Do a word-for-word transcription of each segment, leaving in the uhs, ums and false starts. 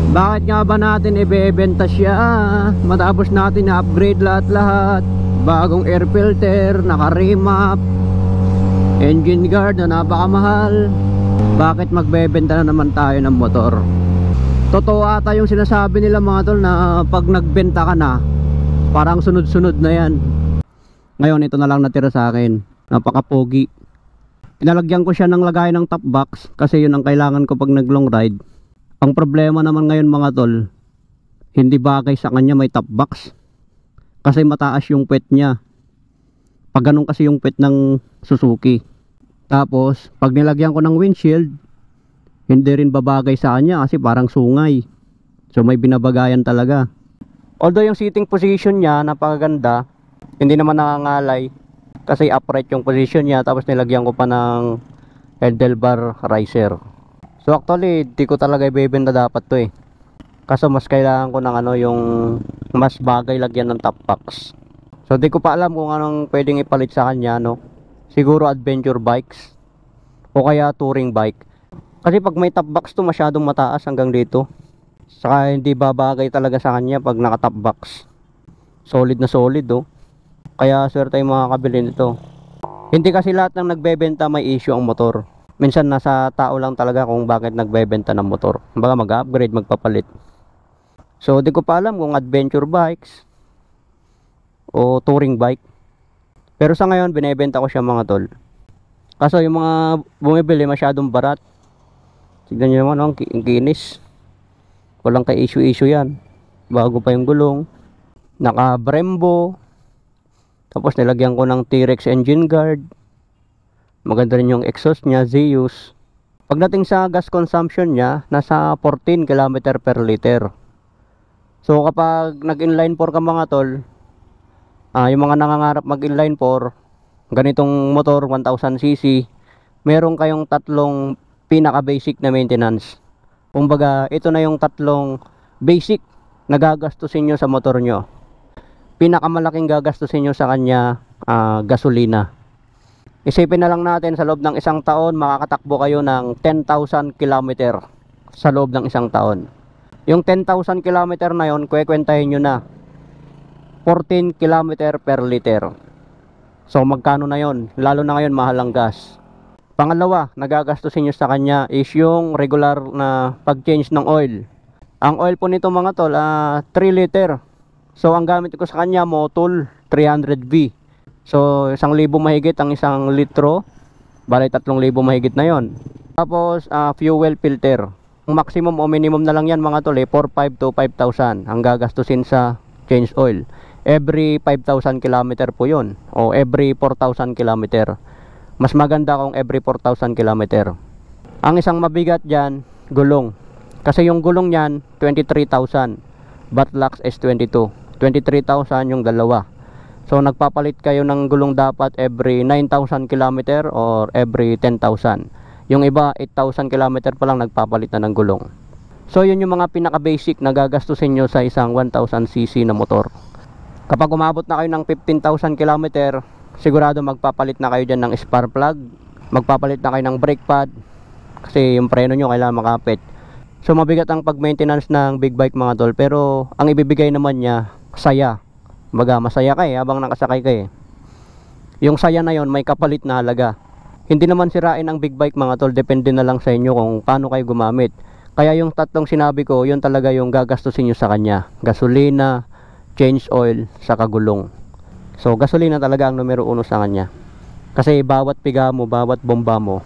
Bakit nga ba natin ibebenta siya? Matapos natin na-upgrade lahat-lahat. Bagong air filter, naka-remap, engine guard na napakamahal. Bakit magbebenta na naman tayo ng motor? Totoo ata yung sinasabi nila mga tol na pag nagbenta ka na, parang sunod-sunod na yan. Ngayon ito na lang natira sa akin. Napaka-pogi. Pinalagyan ko siya ng lagay ng top box kasi yun ang kailangan ko pag nag long ride. Ang problema naman ngayon mga tol, hindi bagay sa kanya may top box kasi mataas yung pet niya. Pag ganun kasi yung pet ng Suzuki. Tapos pag nilagyan ko ng windshield, hindi rin babagay sa kanya kasi parang sungay. So may binabagayan talaga. Although yung seating position niya napakaganda, hindi naman nakangalay kasi upright yung position niya. Tapos nilagyan ko pa ng handlebar riser. So actually, di ko talaga ibebenta dapat to eh. Kaso mas kailangan ko ng ano, yung mas bagay lagyan ng top box. So di ko pa alam kung anong pwedeng ipalit sa kanya, no. Siguro adventure bikes o kaya touring bike. Kasi pag may top box to masyadong mataas hanggang dito. Saka hindi babagay talaga sa kanya pag naka top box. Solid na solid oh. Kaya swerte yung mga kabili nito. Hindi kasi lahat ng nagbebenta may issue ang motor. Minsan nasa tao lang talaga kung bakit nagbebenta ng motor. Baka mag-upgrade, magpapalit. So di ko pa alam kung adventure bikes o touring bike. Pero sa ngayon binebenta ko siya mga tol. Kaso yung mga bumibili masyadong barat. Tignan nyo naman, oh, ang kinis. Walang ka-issue-issue yan. Bago pa yung gulong. Naka Brembo. Tapos nilagyan ko ng T-Rex engine guard. Maganda rin yung exhaust niya, Zeus. Pagdating sa gas consumption niya, nasa fourteen kilometers per liter. So kapag nag-inline four ka mga tol, ah, yung mga nangangarap mag-inline four, ganitong motor one thousand c c, meron kayong tatlong pinaka-basic na maintenance. Kumbaga, ito na yung tatlong basic na gagastusin nyo sa motor nyo. Pinakamalaking gagastusin nyo sa kanya, ah, gasolina. Isipin na lang natin sa loob ng isang taon makakatakbo kayo ng ten thousand kilometer sa loob ng isang taon. Yung ten thousand kilometer na yon, kwekwentahin nyo na fourteen kilometers per liter. So magkano na yon? Lalo na ngayon mahal ang gas. Pangalawa, nagagastusin nyo sa kanya is yung regular na pag-change ng oil. Ang oil po nito mga tol, uh, three liter. So ang gamit ko sa kanya Motul three hundred V. So, isang libo mahigit ang isang litro. Bali, tatlong libo mahigit na yon. Tapos, uh, fuel filter. Ang maximum o minimum na lang yan mga tol, eh, four thousand five to five thousand ang gagastusin sa change oil. Every five thousand kilometer po yun. O every four thousand kilometer. Mas maganda kung every four thousand kilometer. Ang isang mabigat dyan, gulong. Kasi yung gulong yan, twenty-three thousand. Buttocks is twenty-two. twenty-three thousand yung dalawa. So nagpapalit kayo ng gulong dapat every nine thousand kilometer or every ten thousand. Yung iba eight thousand kilometer pa lang nagpapalit na ng gulong. So yun yung mga pinaka basic na gagastusin nyo sa isang one thousand c c na motor. Kapag umabot na kayo ng fifteen thousand kilometer, sigurado magpapalit na kayo dyan ng spark plug. Magpapalit na kayo ng brake pad. Kasi yung preno nyo kailangan makapit. So mabigat ang pag maintenance ng big bike mga tol. Pero ang ibibigay naman niya, saya. Baga masaya ka eh habang nakasakay ka eh. Yung saya na yon may kapalit na halaga. Hindi naman sirain ang big bike mga tol, depende na lang sa inyo kung paano kayo gumamit. Kaya yung tatlong sinabi ko, yun talaga yung gagastusin nyo sa kanya. Gasolina, change oil, saka gulong. So gasolina talaga ang numero uno sa kanya. Kasi bawat piga mo, bawat bomba mo,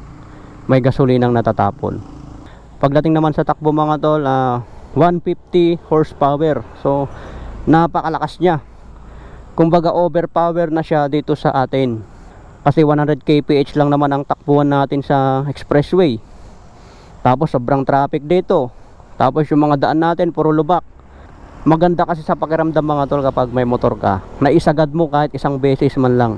may gasolinang natatapon. Pagdating naman sa takbo mga tol, uh, one fifty horsepower. So napakalakas niya. Kumbaga overpower na siya dito sa atin. Kasi one hundred kilometers per hour lang naman ang takbuhan natin sa expressway. Tapos sobrang traffic dito. Tapos yung mga daan natin puro lubak. Maganda kasi sa pakiramdam mga tol kapag may motor ka, na isagad mo kahit isang beses man lang.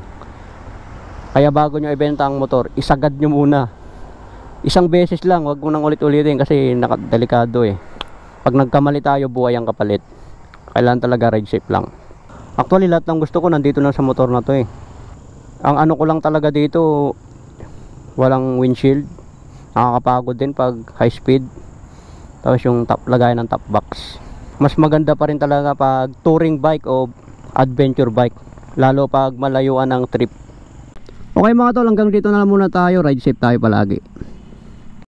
Kaya bago nyo ibenta ang motor, isagad nyo muna. Isang beses lang, wag mo nang ulit-ulitin kasi delikado eh. Pag nagkamali tayo, buhay ang kapalit. Kailangan talaga ride safe lang. Actually lahat ng gusto ko nandito na sa motor na to eh. Ang ano ko lang talaga dito, walang windshield. Nakakapagod din pag high speed. Tapos yung top, lagayan ng top box. Mas maganda pa rin talaga pag touring bike o adventure bike, lalo pag malayuan ang trip. Okay mga tol, hanggang dito na lang muna tayo. Ride safe tayo palagi.